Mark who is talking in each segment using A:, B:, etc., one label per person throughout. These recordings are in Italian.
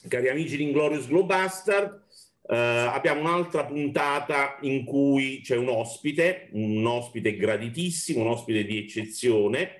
A: cari amici di Inglorious Globebusters, abbiamo un'altra puntata in cui c'è un ospite graditissimo, un ospite di eccezione.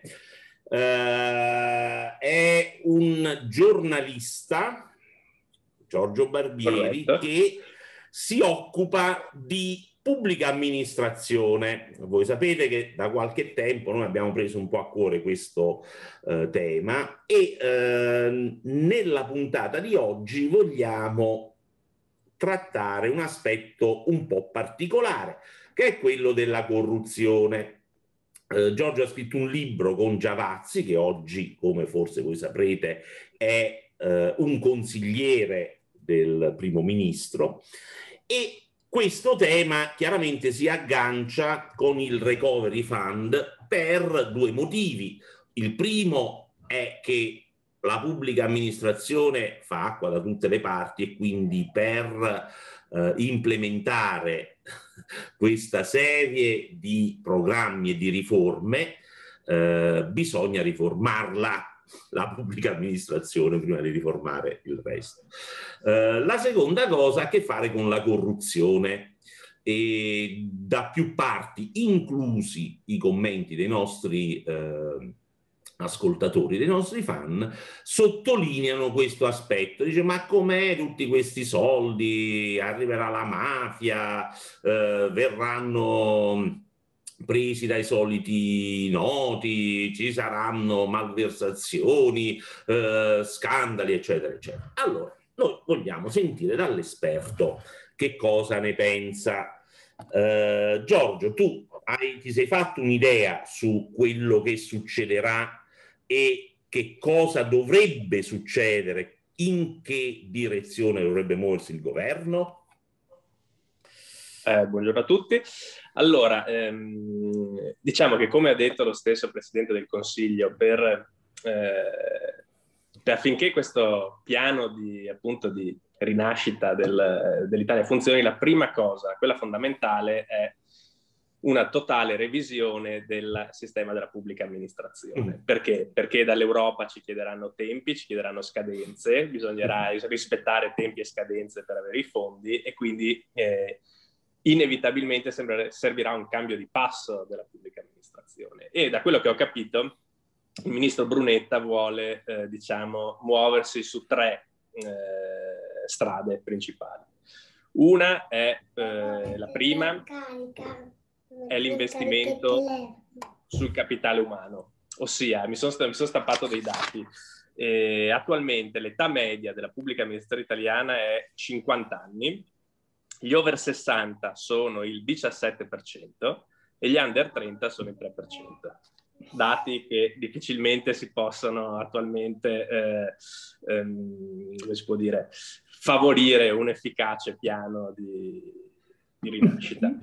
A: È un giornalista, Giorgio Barbieri,
B: corretto,
A: che si occupa di pubblica amministrazione. Voi sapete che da qualche tempo noi abbiamo preso un po' a cuore questo tema e nella puntata di oggi vogliamo trattare un aspetto un po' particolare, che è quello della corruzione. Giorgio ha scritto un libro con Giavazzi, che oggi, come forse voi saprete, è un consigliere del primo ministro, e questo tema chiaramente si aggancia con il Recovery Fund per due motivi. Il primo è che la pubblica amministrazione fa acqua da tutte le parti e quindi per implementare questa serie di programmi e di riforme bisogna riformarla, la pubblica amministrazione, prima di riformare il resto. La seconda cosa ha a che fare con la corruzione, e da più parti, inclusi i commenti dei nostri ascoltatori, dei nostri fan, sottolineano questo aspetto. Dice: ma com'è tutti questi soldi? Arriverà la mafia, verranno presi dai soliti noti, ci saranno malversazioni, scandali, eccetera, eccetera. Allora, noi vogliamo sentire dall'esperto che cosa ne pensa. Giorgio, tu ti sei fatto un'idea su quello che succederà e che cosa dovrebbe succedere, in che direzione dovrebbe muoversi il governo?
B: Buongiorno a tutti. Allora, diciamo che, come ha detto lo stesso Presidente del Consiglio, affinché questo piano di rinascita dell'Italia funzioni, la prima cosa, quella fondamentale, è una totale revisione del sistema della pubblica amministrazione. Perché? Perché dall'Europa ci chiederanno tempi, ci chiederanno scadenze, bisognerà rispettare tempi e scadenze per avere i fondi, e quindi inevitabilmente servirà un cambio di passo della pubblica amministrazione. E da quello che ho capito, il ministro Brunetta vuole muoversi su tre strade principali. Una è la prima è l'investimento sul capitale umano, ossia mi sono stampato dei dati. Attualmente l'età media della pubblica amministrazione italiana è 50 anni, gli over 60 sono il 17% e gli under 30 sono il 3%. Dati che difficilmente si possono attualmente come si può dire, favorire un efficace piano di rinascita.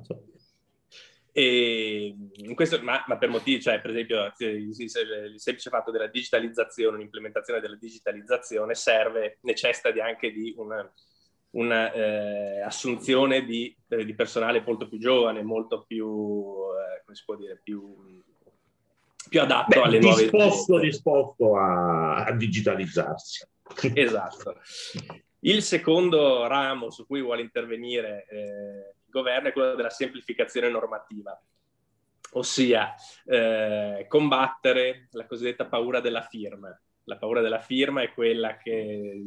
B: E in questo, ma per motivi, cioè per esempio il semplice fatto della digitalizzazione, l'implementazione della digitalizzazione necessita anche di una assunzione di personale molto più giovane, molto più come si può dire, più adatto alle nuove
A: disposto a digitalizzarsi.
B: Esatto. Il secondo ramo su cui vuole intervenire il governo è quello della semplificazione normativa, ossia combattere la cosiddetta paura della firma. La paura della firma è quella che,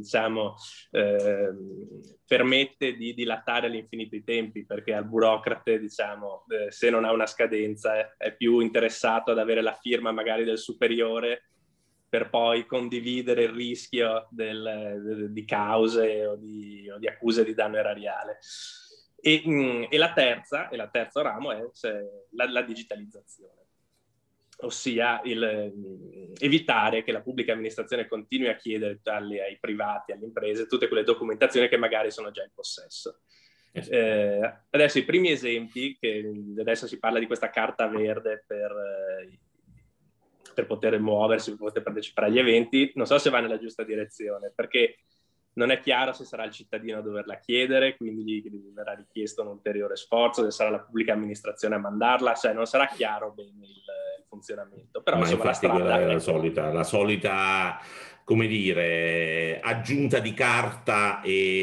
B: permette di dilatare all'infinito i tempi, perché al burocrate, se non ha una scadenza, è più interessato ad avere la firma magari del superiore per poi condividere il rischio di cause o di accuse di danno erariale. E la terzo ramo è la digitalizzazione, ossia evitare che la pubblica amministrazione continui a chiedere ai privati, alle imprese, tutte quelle documentazioni che magari sono già in possesso. Adesso i primi esempi, che adesso si parla di questa carta verde per poter muoversi, per poter partecipare agli eventi, non so se va nella giusta direzione, perché non è chiaro se sarà il cittadino a doverla chiedere, quindi gli verrà richiesto un ulteriore sforzo, se sarà la pubblica amministrazione a mandarla, cioè non sarà chiaro bene il funzionamento. Però
A: ma
B: insomma
A: infatti
B: la strada
A: quella è la solita come dire, aggiunta di carta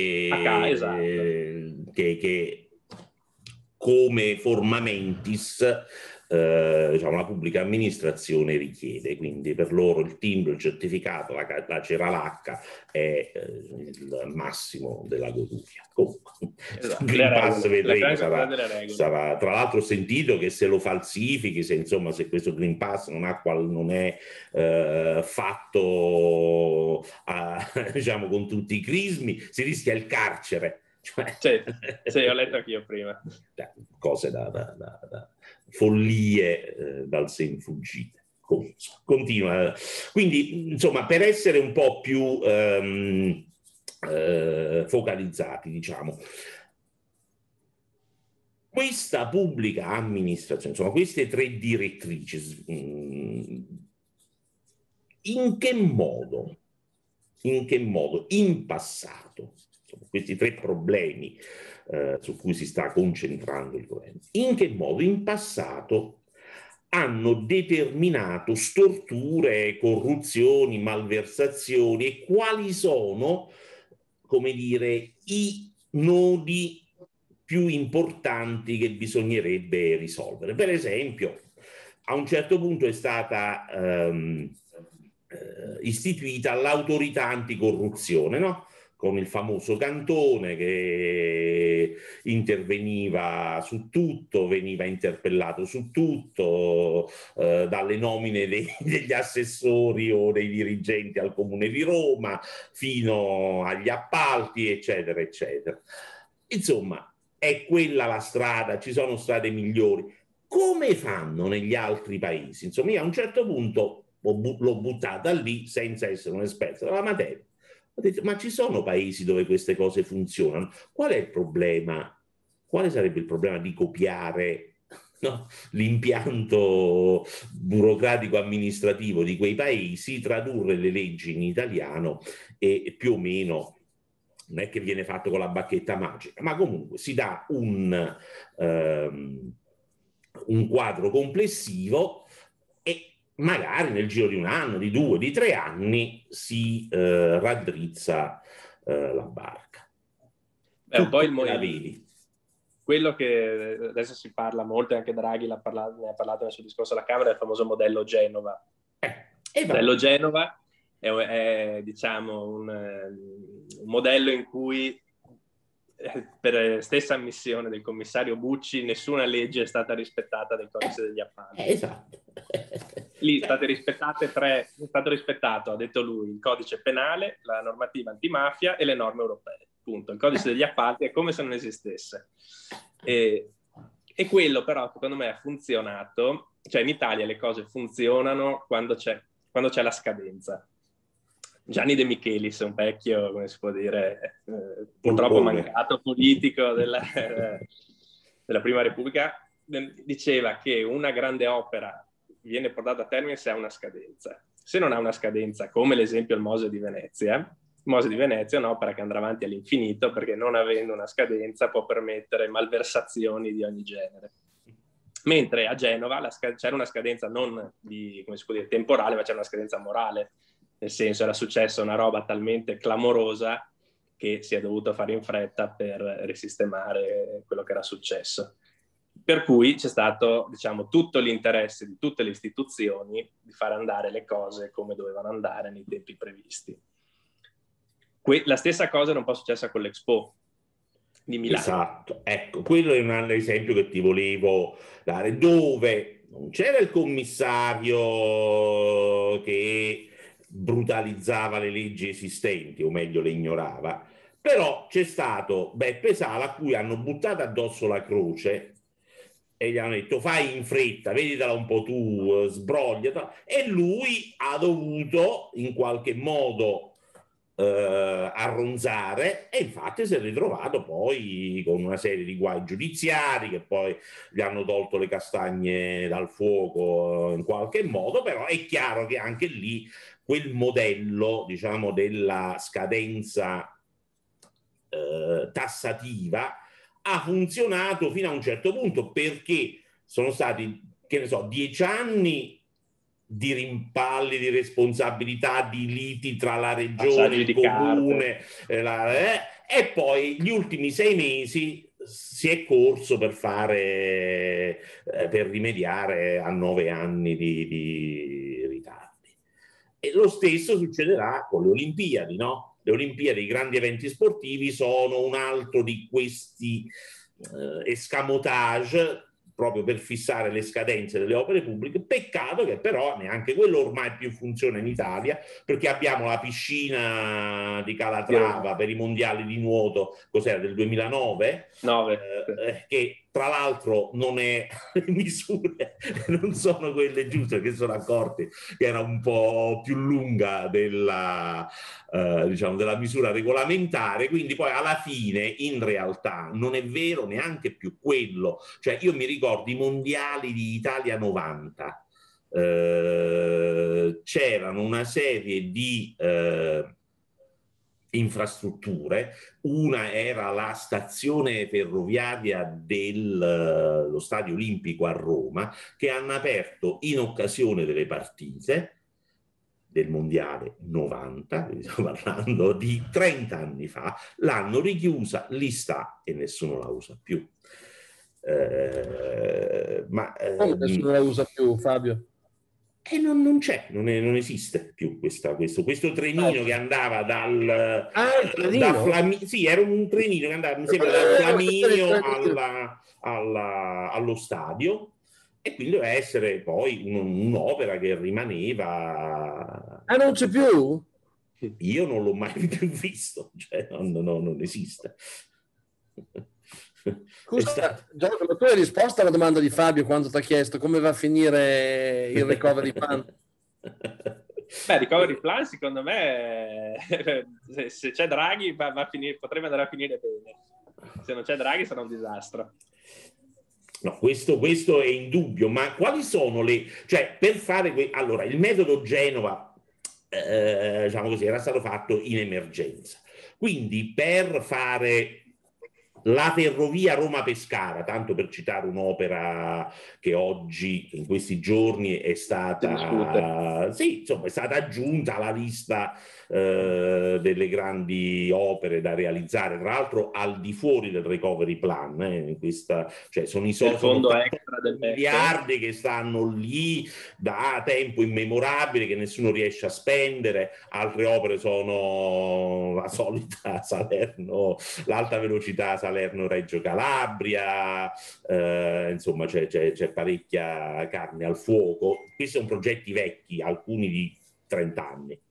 B: Esatto.
A: che come forma mentis diciamo, la pubblica amministrazione richiede. Quindi per loro il timbro, il certificato, la ceralacca è il massimo della goduria. Comunque,
B: Esatto.
A: Green Pass
B: La
A: vedremo,
B: classica delle regole.
A: sarà, tra l'altro ho sentito che se lo falsifichi, se insomma se questo Green Pass non è fatto diciamo con tutti i crismi, si rischia il carcere. Cioè,
B: sì, ho letto anch'io prima.
A: Cose da follie dal sen fuggite. Continua. Quindi, insomma, per essere un po' più focalizzati, diciamo, questa pubblica amministrazione, insomma, queste tre direttrici, in che modo in passato, insomma, questi tre problemi su cui si sta concentrando il governo, in che modo in passato hanno determinato storture, corruzioni, malversazioni e quali sono, come dire, i nodi più importanti che bisognerebbe risolvere. Per esempio, a un certo punto è stata istituita l'autorità anticorruzione, no? Con il famoso Cantone che interveniva su tutto, veniva interpellato su tutto, dalle nomine degli assessori o dei dirigenti al Comune di Roma fino agli appalti, eccetera, eccetera. Insomma, è quella la strada, ci sono strade migliori. Come fanno negli altri paesi? Insomma, io a un certo punto l'ho buttata lì senza essere un esperto della materia. Ho detto, ma ci sono paesi dove queste cose funzionano? Qual è il problema? Quale sarebbe il problema di copiare, no, l'impianto burocratico amministrativo di quei paesi, tradurre le leggi in italiano e più o meno non è che viene fatto con la bacchetta magica, ma comunque si dà un quadro complessivo e magari nel giro di un anno, di 2, di 3 anni si raddrizza la barca.
B: È un po'
A: la vedi.
B: Quello che adesso si parla molto, e anche Draghi ne ha parlato nel suo discorso alla Camera, è il famoso modello Genova. Il modello Genova è diciamo un modello in cui per stessa ammissione del commissario Bucci nessuna legge è stata rispettata del codice degli appalti.
A: Esatto.
B: Lì è stato rispettato, ha detto lui, il codice penale, la normativa antimafia e le norme europee. Punto. Il codice degli appalti è come se non esistesse. E quello però secondo me ha funzionato, cioè in Italia le cose funzionano quando c'è la scadenza. Gianni De Michelis, un vecchio, come si può dire, purtroppo mancato politico della Prima Repubblica, diceva che una grande opera viene portata a termine se ha una scadenza. Se non ha una scadenza, come l'esempio il Mose di Venezia, il Mose di Venezia è un'opera che andrà avanti all'infinito perché non avendo una scadenza può permettere malversazioni di ogni genere. Mentre a Genova c'era una scadenza non di, come si può dire, temporale, ma c'era una scadenza morale. Nel senso, era successa una roba talmente clamorosa che si è dovuto fare in fretta per risistemare quello che era successo. Per cui c'è stato, diciamo, tutto l'interesse di tutte le istituzioni di far andare le cose come dovevano andare nei tempi previsti. La stessa cosa era un po' successa con l'Expo di Milano.
A: Esatto, ecco, quello è un altro esempio che ti volevo dare, dove non c'era il commissario che brutalizzava le leggi esistenti, o meglio le ignorava, però c'è stato Beppe Sala a cui hanno buttato addosso la croce e gli hanno detto fai in fretta, veditela un po' tu, sbrogliata, e lui ha dovuto in qualche modo arronzare e infatti si è ritrovato poi con una serie di guai giudiziari che poi gli hanno tolto le castagne dal fuoco in qualche modo, però è chiaro che anche lì quel modello, diciamo, della scadenza tassativa ha funzionato fino a un certo punto, perché sono stati, che ne so, 10 anni di rimpalli, di responsabilità, di liti tra la regione, il comune, e poi gli ultimi 6 mesi si è corso per rimediare a 9 anni di ritardi. E lo stesso succederà con le Olimpiadi, no? Le Olimpiadi, i grandi eventi sportivi, sono un altro di questi escamotage proprio per fissare le scadenze delle opere pubbliche. Peccato che però neanche quello ormai più funziona in Italia, perché abbiamo la piscina di Calatrava per i mondiali di nuoto, cos'era, del 2009?
B: 9.
A: Che tra l'altro non è, le misure non sono quelle giuste, che sono accorti che era un po' più lunga diciamo, della misura regolamentare, quindi poi alla fine in realtà non è vero neanche più quello. Cioè io mi ricordo i mondiali di Italia 90, c'erano una serie di infrastrutture. Una era la stazione ferroviaria dello Stadio Olimpico a Roma, che hanno aperto in occasione delle partite del Mondiale 90, stiamo parlando di 30 anni fa, l'hanno richiusa, lì sta e nessuno la usa più.
C: Come nessuno la usa più, Fabio?
A: E non c'è, non esiste più questo trenino che andava sì, era un trenino che andava, mi sembra, dal Flaminio allo stadio, e quindi doveva essere poi un'opera che rimaneva.
C: Ah, non c'è più?
A: Io non l'ho mai più visto, cioè non esiste.
C: Scusa, Giorgio, ma tu hai risposto alla domanda di Fabio quando ti ha chiesto come va a finire il recovery plan?
B: Beh, recovery plan secondo me se c'è Draghi potrebbe andare a finire bene. Se non c'è Draghi sarà un disastro.
A: No, questo è indubbio, ma quali sono cioè per fare allora il metodo Genova, diciamo così, era stato fatto in emergenza, quindi per fare la ferrovia Roma-Pescara, tanto per citare un'opera che oggi, in questi giorni, è stata, sì, insomma, è stata aggiunta alla lista delle grandi opere da realizzare, tra l'altro al di fuori del recovery plan, cioè sono i soldi,
B: fondo extra del
A: miliardi che stanno lì da tempo immemorabile, che nessuno riesce a spendere. Altre opere sono la solita Salerno, l'alta velocità Salerno-Reggio Calabria, insomma c'è parecchia carne al fuoco. Questi sono progetti vecchi, alcuni di 30 anni.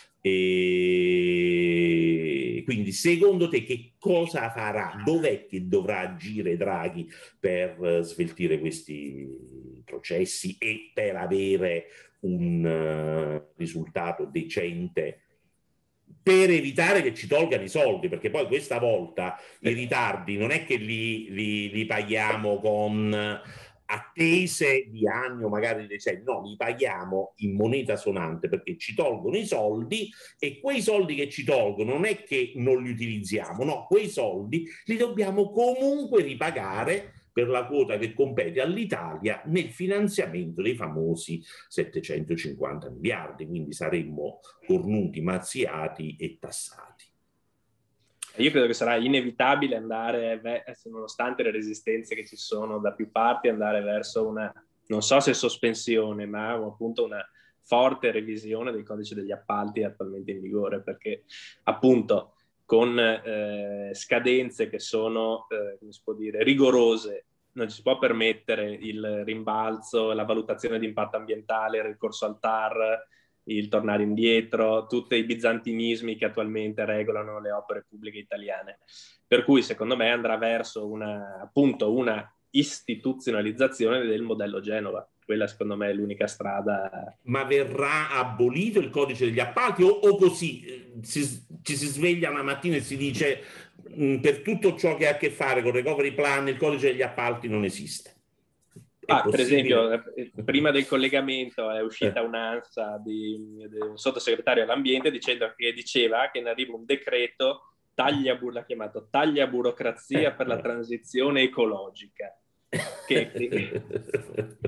A: E quindi secondo te che cosa farà? Dov'è che dovrà agire Draghi per sveltire questi processi e per avere un risultato decente, per evitare che ci tolgano i soldi? Perché poi questa volta i ritardi non è che li paghiamo con attese di anni o magari di decenni, no, li paghiamo in moneta sonante perché ci tolgono i soldi, e quei soldi che ci tolgono non è che non li utilizziamo, no, quei soldi li dobbiamo comunque ripagare per la quota che compete all'Italia nel finanziamento dei famosi 750 miliardi, quindi saremmo cornuti, mazziati e tassati.
B: Io credo che sarà inevitabile andare, nonostante le resistenze che ci sono da più parti, andare verso una, non so se sospensione, ma appunto una forte revisione del codice degli appalti attualmente in vigore, perché appunto con scadenze che sono, come si può dire, rigorose, non ci si può permettere il rimbalzo, la valutazione di impatto ambientale, il ricorso al TAR, il tornare indietro, tutti i bizantinismi che attualmente regolano le opere pubbliche italiane. Per cui secondo me andrà verso una istituzionalizzazione del modello Genova. Quella secondo me è l'unica strada.
A: Ma verrà abolito il codice degli appalti o così ci si sveglia una mattina e si dice per tutto ciò che ha a che fare con il recovery plan il codice degli appalti non esiste?
B: Per esempio, prima del collegamento è uscita un'ANSA del sottosegretario all'ambiente diceva che ne arriva un decreto l'ha chiamato taglia burocrazia per la transizione ecologica.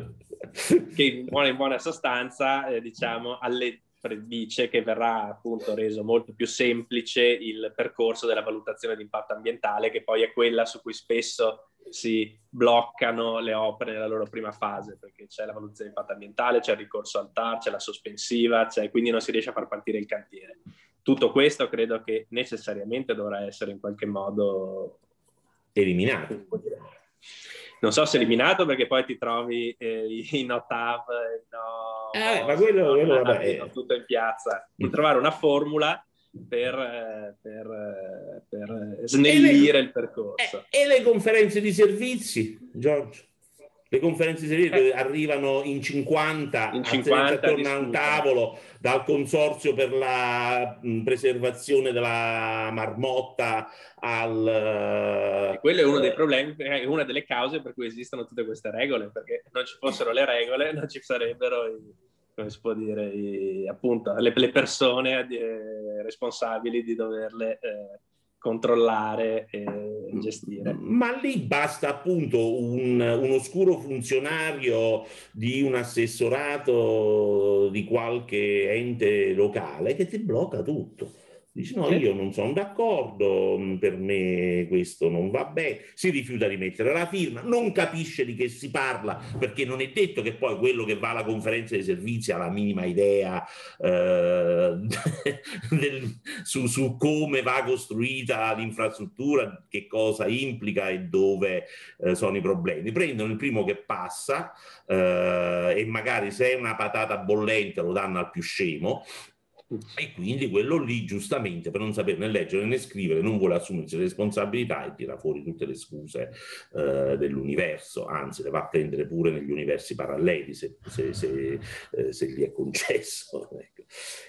B: che in buona sostanza diciamo dice che verrà appunto reso molto più semplice il percorso della valutazione di impatto ambientale, che poi è quella su cui spesso si bloccano le opere nella loro prima fase, perché c'è la valutazione di impatto ambientale, c'è il ricorso al TAR, c'è la sospensiva, quindi non si riesce a far partire il cantiere. Tutto questo credo che necessariamente dovrà essere in qualche modo
A: eliminato.
B: Non so se eliminato, perché poi ti trovi i no-TAV,
A: ma quello vabbè.
B: tutto in piazza. Di trovare una formula per snellire il percorso.
A: E le conferenze di servizi, Giorgio? Le conferenze di servizi arrivano in 50 attorno a un tavolo, dal Consorzio per la preservazione della marmotta al...
B: E quello è uno dei problemi, è una delle cause per cui esistono tutte queste regole, perché non ci fossero le regole, non ci sarebbero come si può dire, appunto, le persone responsabili di doverle controllare e gestire.
A: Ma lì basta appunto un oscuro funzionario di un assessorato di qualche ente locale che ti blocca tutto. Dici no, io non sono d'accordo, per me questo non va bene, si rifiuta di mettere la firma, non capisce di che si parla, perché non è detto che poi quello che va alla conferenza dei servizi ha la minima idea su come va costruita l'infrastruttura, che cosa implica e dove sono i problemi. Prendono il primo che passa e magari se è una patata bollente lo danno al più scemo. E quindi quello lì, giustamente, per non saperne leggere né scrivere, non vuole assumersi le responsabilità e tira fuori tutte le scuse dell'universo, anzi le va a prendere pure negli universi paralleli se gli è concesso. Ecco.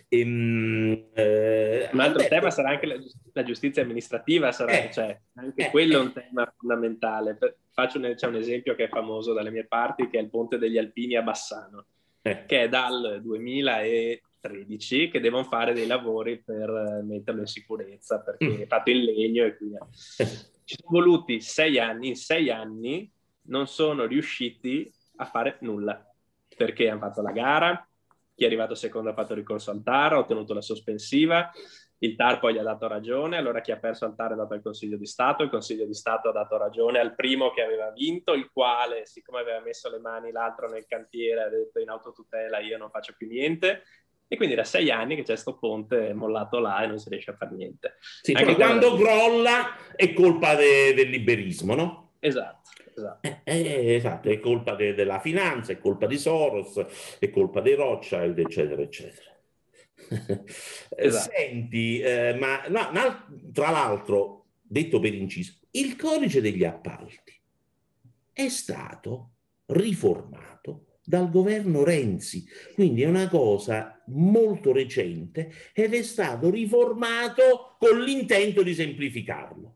B: Un altro tema sarà anche la giustizia amministrativa, anche quello è un tema fondamentale. C'è un esempio che è famoso dalle mie parti, che è il Ponte degli Alpini a Bassano, che è dal 2013 che devono fare dei lavori per metterlo in sicurezza, perché è fatto in legno e quindi ci sono voluti 6 anni. In 6 anni non sono riusciti a fare nulla, perché hanno fatto la gara, chi è arrivato secondo ha fatto ricorso al TAR, ha ottenuto la sospensiva, il TAR poi gli ha dato ragione, allora chi ha perso al TAR è andato al Consiglio di Stato, il Consiglio di Stato ha dato ragione al primo che aveva vinto, il quale, siccome aveva messo le mani l'altro nel cantiere, ha detto in autotutela io non faccio più niente. E quindi da 6 anni che c'è sto ponte mollato là e non si riesce a fare niente.
A: Sì, anche quando crolla è colpa del liberismo, no?
B: Esatto.
A: Esatto, è colpa della finanza, è colpa di Soros, è colpa dei Rothschild, eccetera, eccetera.
B: Esatto.
A: Senti, ma tra l'altro, detto per inciso, il codice degli appalti è stato riformato dal governo Renzi, quindi è una cosa molto recente ed è stato riformato con l'intento di semplificarlo.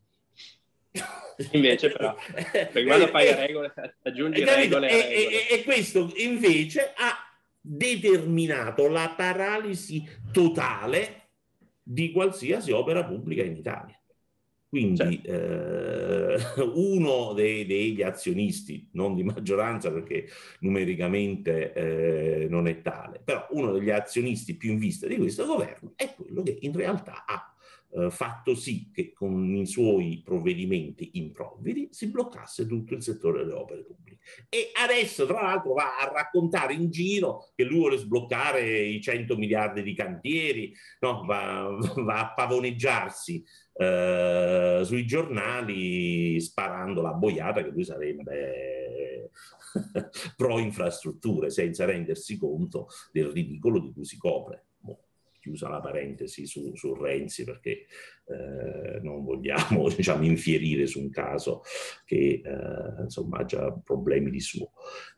B: Invece però, perché quando fai regole, aggiungi regole,
A: e questo invece ha determinato la paralisi totale di qualsiasi opera pubblica in Italia. Quindi uno degli azionisti, non di maggioranza perché numericamente non è tale, però uno degli azionisti più in vista di questo governo è quello che in realtà ha fatto sì che con i suoi provvedimenti improvvidi si bloccasse tutto il settore delle opere pubbliche. E adesso, tra l'altro, va a raccontare in giro che lui vuole sbloccare i 100 miliardi di cantieri, no? va a pavoneggiarsi sui giornali sparando la boiata che lui sarebbe pro infrastrutture, senza rendersi conto del ridicolo di cui si copre. Chiusa la parentesi su Renzi, perché non vogliamo infierire su un caso che insomma ha già problemi di suo.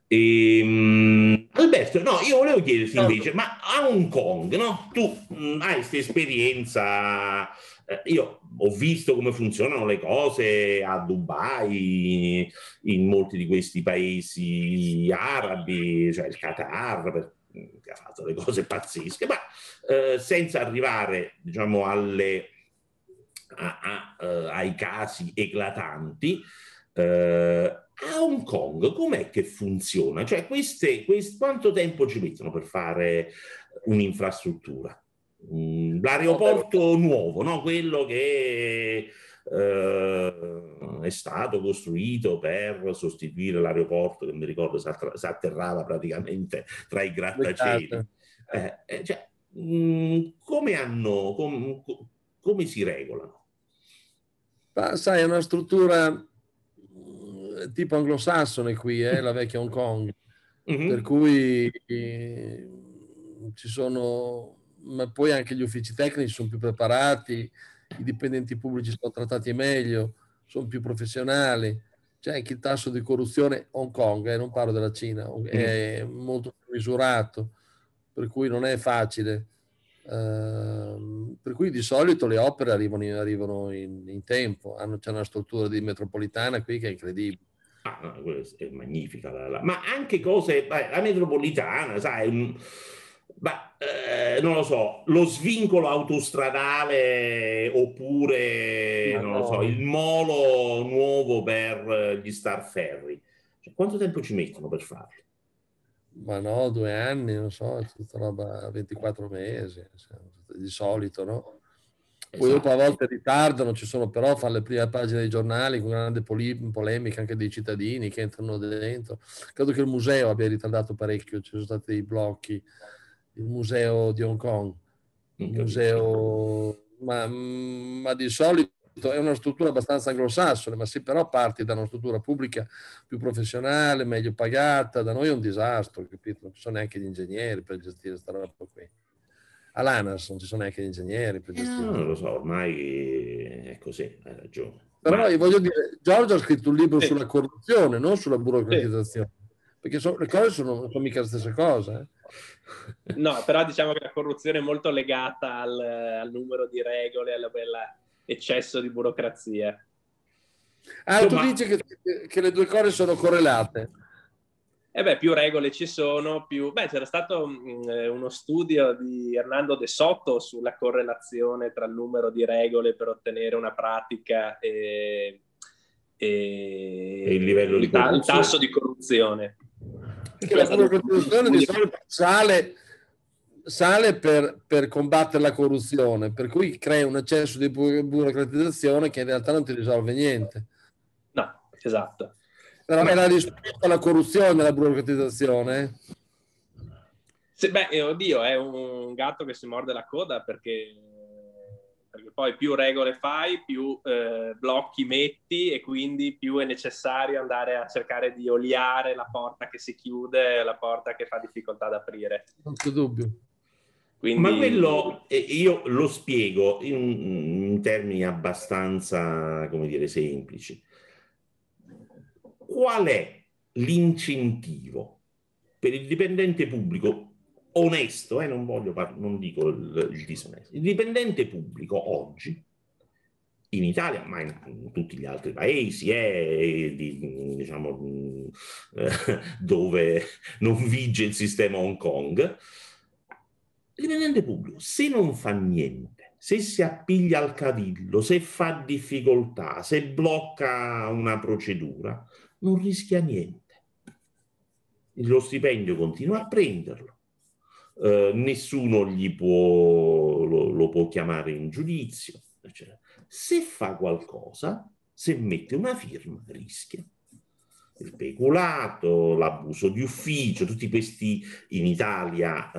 A: Alberto, no, io volevo chiederti invece, ma a Hong Kong, no? Tu hai questa esperienza, io ho visto come funzionano le cose a Dubai, in molti di questi paesi arabi, cioè il Qatar, che ha fatto le cose pazzesche, ma senza arrivare, diciamo, ai casi eclatanti. A Hong Kong com'è che funziona? Cioè quanto tempo ci mettono per fare un'infrastruttura? L'aeroporto nuovo, no? Quello che è stato costruito per sostituire l'aeroporto che mi ricordo si atterrava praticamente tra i grattacieli. Cioè, come si regolano?
C: Ma sai, è una struttura tipo anglosassone qui, la vecchia Hong Kong, per cui ci sono, ma poi anche gli uffici tecnici sono più preparati, i dipendenti pubblici sono trattati meglio, sono più professionali, c'è anche il tasso di corruzione Hong Kong, non parlo della Cina, è molto più misurato, per cui non è facile. Per cui di solito le opere arrivano in tempo, c'è una struttura di metropolitana qui che è incredibile.
A: Ah, no, è magnifica. Ma anche cose, la metropolitana, sai, non lo so, lo svincolo autostradale oppure, non lo so, il molo nuovo per gli Star Ferry. Cioè, quanto tempo ci mettono per farlo?
C: Ma no, 2 anni, non so, è tutta roba 24 mesi, di solito, no? Poi dopo a volte ritardano, ci sono però, fanno le prime pagine dei giornali con grande polemica anche dei cittadini che entrano dentro. Credo che il museo abbia ritardato parecchio, ci sono stati dei blocchi. Il museo di Hong Kong, ma di solito è una struttura abbastanza anglosassone, ma sì, però parti da una struttura pubblica più professionale, meglio pagata. Da noi è un disastro, capito? Non ci sono neanche gli ingegneri per gestire questa roba qui. All'ANAS non ci sono neanche gli ingegneri per gestire.
A: Non lo so, ormai è così, hai ragione.
C: Però io voglio dire, Giorgio ha scritto un libro sulla corruzione, non sulla burocratizzazione, perché le cose sono mica la stessa cosa.
B: No, però diciamo che la corruzione è molto legata al numero di regole, all'eccesso di burocrazia.
C: Tu dici che le due cose sono correlate?
B: Più regole ci sono, più... c'era stato uno studio di Hernando de Soto sulla correlazione tra il numero di regole per ottenere una pratica e
A: il livello di corruzione.
B: Il tasso di corruzione.
C: Perché la burocratizzazione di solito sale per combattere la corruzione, per cui crea un eccesso di burocratizzazione che in realtà non ti risolve niente.
B: No, esatto.
C: Però è la risposta alla corruzione, la burocratizzazione?
B: Oddio, è un gatto che si morde la coda perché poi più regole fai, più blocchi metti e quindi più è necessario andare a cercare di oliare la porta che si chiude, la porta che fa difficoltà ad aprire.
C: Non c'è dubbio.
A: Quindi... Ma quello io lo spiego in termini abbastanza, come dire, semplici. Qual è l'incentivo per il dipendente pubblico onesto, non dico il disonesto, il dipendente pubblico oggi in Italia, ma in tutti gli altri paesi, diciamo, dove non vige il sistema Hong Kong, il dipendente pubblico, se non fa niente, se si appiglia al cavillo, se fa difficoltà, se blocca una procedura, non rischia niente. Lo stipendio continua a prenderlo. Nessuno lo può chiamare in giudizio, eccetera. Se fa qualcosa, se mette una firma, rischia. Il peculato, l'abuso di ufficio, tutti questi in Italia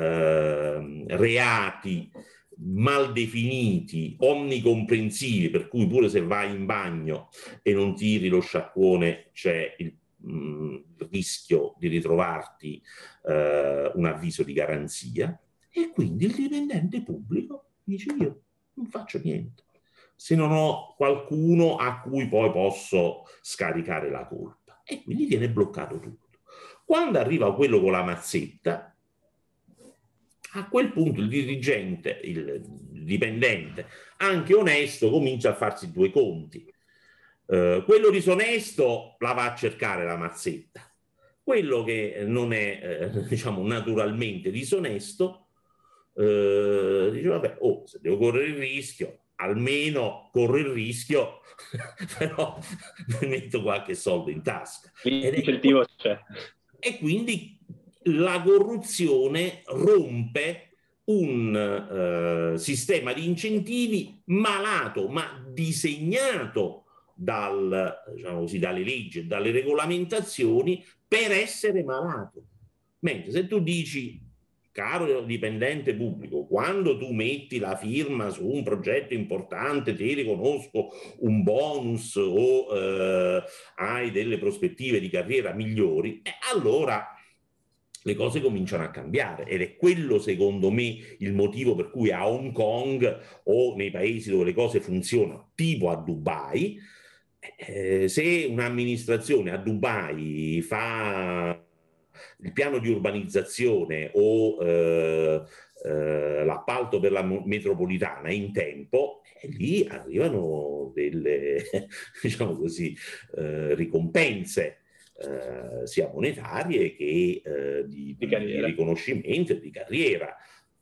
A: reati mal definiti, onnicomprensivi, per cui pure se vai in bagno e non tiri lo sciacquone c'è il rischio di ritrovarti un avviso di garanzia, e quindi il dipendente pubblico dice: io non faccio niente se non ho qualcuno a cui poi posso scaricare la colpa, e quindi viene bloccato tutto. Quando arriva quello con la mazzetta, a quel punto il dirigente, il dipendente, anche onesto, comincia a farsi due conti. Quello disonesto la va a cercare la mazzetta. Quello che non è, diciamo, naturalmente disonesto, dice: vabbè, se devo correre il rischio, almeno corro il rischio, però mi metto qualche soldo in tasca.
B: L'incentivo c'è.
A: E quindi la corruzione rompe un sistema di incentivi malato, ma disegnato diciamo così, dalle leggi, dalle regolamentazioni per essere malato. Mentre se tu dici, caro dipendente pubblico, quando tu metti la firma su un progetto importante ti riconosco un bonus o hai delle prospettive di carriera migliori, allora le cose cominciano a cambiare, ed è quello secondo me il motivo per cui a Hong Kong o nei paesi dove le cose funzionano, tipo a Dubai, se un'amministrazione a Dubai fa il piano di urbanizzazione o l'appalto per la metropolitana in tempo, lì arrivano delle diciamo così ricompense sia monetarie che di riconoscimento e di carriera.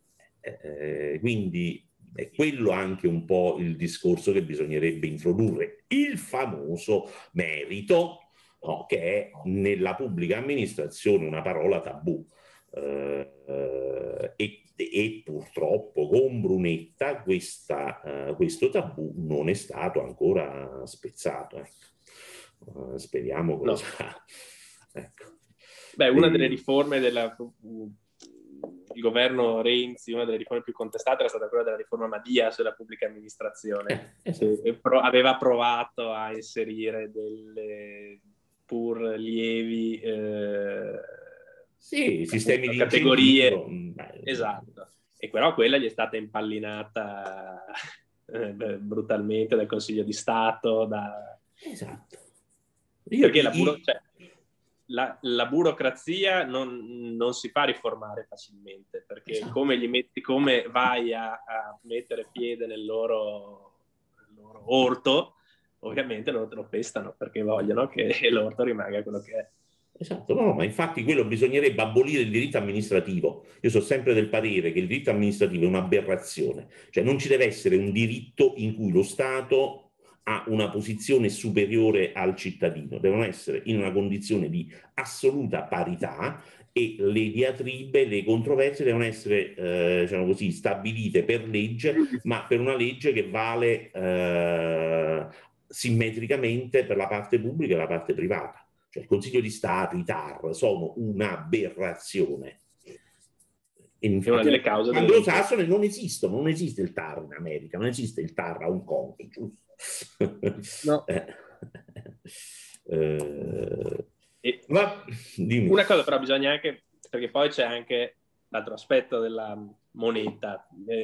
A: Quindi è quello anche un po' il discorso che bisognerebbe introdurre, il famoso merito, no, che è nella pubblica amministrazione una parola tabù. E purtroppo con Brunetta questo tabù non è stato ancora spezzato. Ecco. Speriamo che lo sarà. Ecco.
B: Beh, una delle riforme del governo Renzi, una delle riforme più contestate era stata quella della riforma Madia sulla pubblica amministrazione, esatto. Aveva provato a inserire delle pur lievi
A: sistemi di
B: categorie, esatto, e però quella gli è stata impallinata brutalmente dal Consiglio di Stato,
A: esatto.
B: Perché la burocrazia non si fa riformare facilmente, perché esatto. come vai a mettere piede nel loro orto, ovviamente non te lo pestano, perché vogliono che l'orto rimanga quello che è.
A: Esatto, no, ma infatti quello bisognerebbe abolire il diritto amministrativo. Io sono sempre del parere che il diritto amministrativo è un'aberrazione, cioè non ci deve essere un diritto in cui lo Stato ha una posizione superiore al cittadino, devono essere in una condizione di assoluta parità e le diatribe, le controversie devono essere diciamo così, stabilite per legge, ma per una legge che vale simmetricamente per la parte pubblica e la parte privata. Cioè il Consiglio di Stato, i TAR, sono un'aberrazione. E infatti,
B: una delle cause
A: anglosassone non esistono, non esiste il TAR in America, non esiste il TAR a Hong Kong, giusto?
C: No.
A: Ma dimmi.
B: Una cosa però bisogna anche, perché poi c'è anche l'altro aspetto della moneta,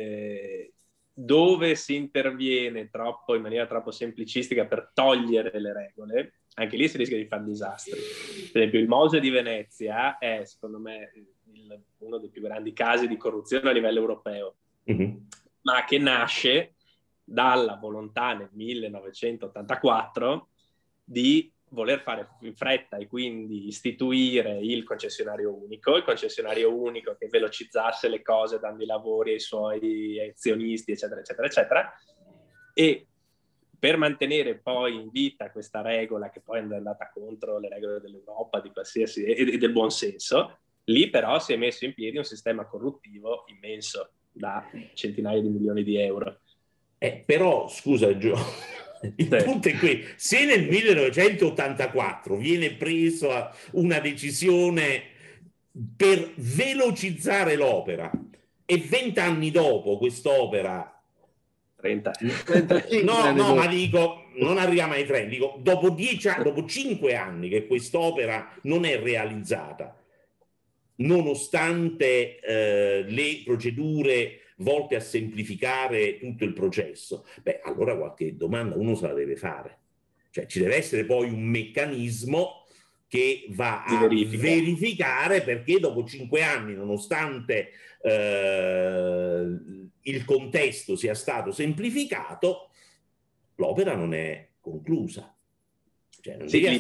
B: dove si interviene in maniera troppo semplicistica per togliere le regole, anche lì si rischia di fare disastri. Per esempio il Mose di Venezia è, secondo me, uno dei più grandi casi di corruzione a livello europeo, ma che nasce dalla volontà nel 1984 di voler fare in fretta e quindi istituire il concessionario unico che velocizzasse le cose dando i lavori ai suoi azionisti, eccetera, eccetera, eccetera. E per mantenere poi in vita questa regola, che poi è andata contro le regole dell'Europa di qualsiasi e del buon senso, lì però si è messo in piedi un sistema corruttivo immenso da centinaia di milioni di euro.
A: Però, scusa Gio, il punto è qui, se nel 1984 viene presa una decisione per velocizzare l'opera e 20 anni dopo quest'opera
B: 35
A: ma dico, non arriviamo ai 30, dico, dopo 5 anni che quest'opera non è realizzata, nonostante le procedure volte a semplificare tutto il processo, allora qualche domanda uno se la deve fare. Cioè ci deve essere poi un meccanismo che va a verificare perché dopo 5 anni, nonostante il contesto sia stato semplificato, l'opera non è conclusa. Cioè, non devi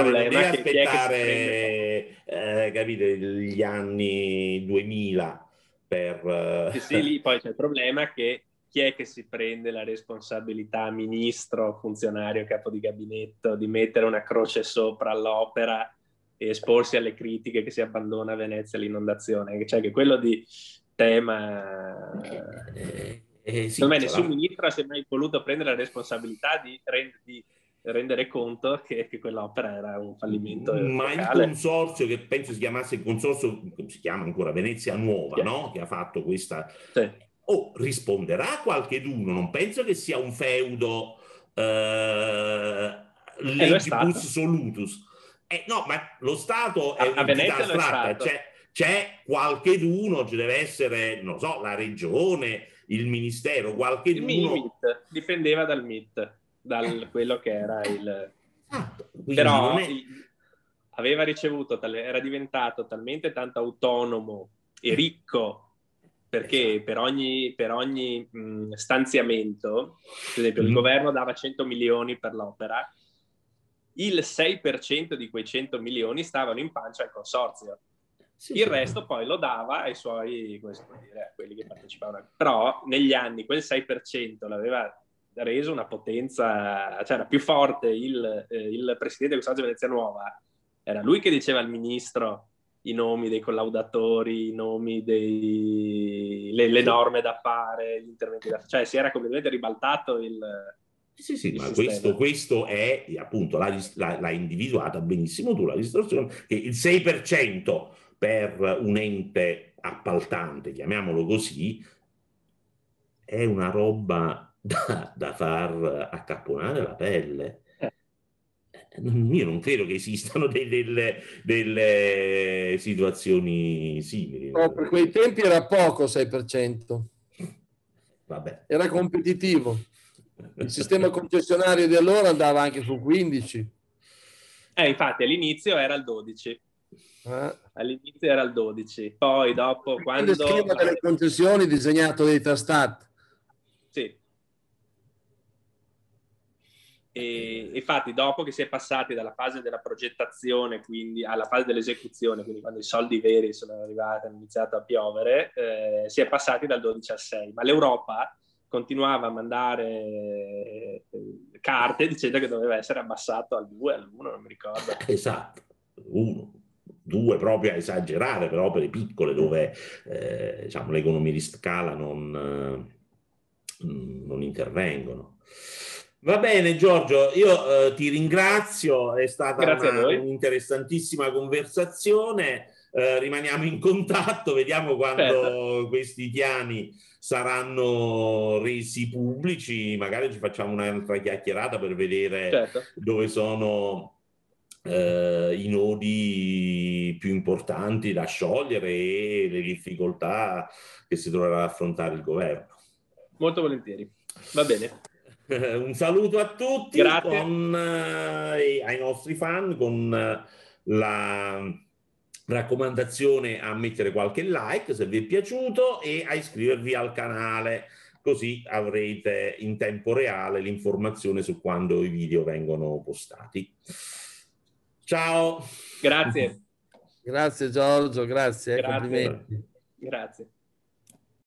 A: aspettare capite, gli anni 2000 per...
B: Lì poi c'è il problema che chi è che si prende la responsabilità, ministro, funzionario, capo di gabinetto, di mettere una croce sopra all'opera e esporsi alle critiche che si abbandona a Venezia all'inondazione? Cioè che quello di tema...
A: sì,
B: secondo me nessun ministro si è mai voluto prendere la responsabilità di rendere conto che quell'opera era un fallimento
A: ma
B: locale.
A: il consorzio, che penso si chiamasse il consorzio, si chiama ancora Venezia Nuova,
B: Sì.
A: no? Che ha fatto questa...
B: Sì.
A: risponderà qualcheduno, non penso che sia un feudo legibus solutus. No, ma lo Stato è un'entità astratta, c'è qualcheduno, ci deve essere, non so, la regione, il ministero, qualcheduno.
B: Il MIT dipendeva dal MIT, quello che era il...
A: Però
B: aveva ricevuto, era diventato talmente tanto autonomo e ricco, perché per ogni stanziamento, per esempio il governo dava 100 milioni per l'opera, il 6% di quei 100 milioni stavano in pancia al consorzio. Il resto poi lo dava ai suoi, come si può dire, a quelli che partecipavano. Però negli anni quel 6% l'aveva reso una potenza, cioè era più forte il presidente del Consorzio Venezia Nuova, era lui che diceva al ministro i nomi dei collaudatori, i nomi le norme da fare, gli interventi da fare, cioè si era completamente ribaltato il
A: ma questo è appunto, l'hai individuata benissimo tu, la distorsione, che il 6% per un ente appaltante, chiamiamolo così, è una roba da far accapponare la pelle. Io non credo che esistano delle situazioni simili.
C: No, per quei tempi era poco 6%.
A: Vabbè.
C: Era competitivo. Il sistema concessionario di allora andava anche sul 15.
B: Infatti all'inizio era il 12. All'inizio era il 12. Poi dopo quando...
C: schema delle concessioni disegnato dai Trastat.
B: Sì. E infatti dopo che si è passati dalla fase della progettazione quindi alla fase dell'esecuzione, quindi quando i soldi veri sono arrivati, hanno iniziato a piovere, si è passati dal 12 al 6, ma l'Europa continuava a mandare carte dicendo che doveva essere abbassato al 2, all'1, non mi ricordo.
A: Esatto, 1, 2 proprio a esagerare per opere piccole dove diciamo, le economie di scala non intervengono. Va bene Giorgio, io ti ringrazio, è stata un'interessantissima conversazione, rimaniamo in contatto, vediamo quando questi piani saranno resi pubblici, magari ci facciamo un'altra chiacchierata per vedere dove sono i nodi più importanti da sciogliere e le difficoltà che si troverà ad affrontare il governo.
B: Molto volentieri, va bene.
A: Un saluto a tutti, ai nostri fan, con la raccomandazione a mettere qualche like se vi è piaciuto e a iscrivervi al canale, così avrete in tempo reale l'informazione su quando i video vengono postati. Ciao.
B: Grazie.
C: Grazie Giorgio, grazie. Complimenti.
B: Grazie.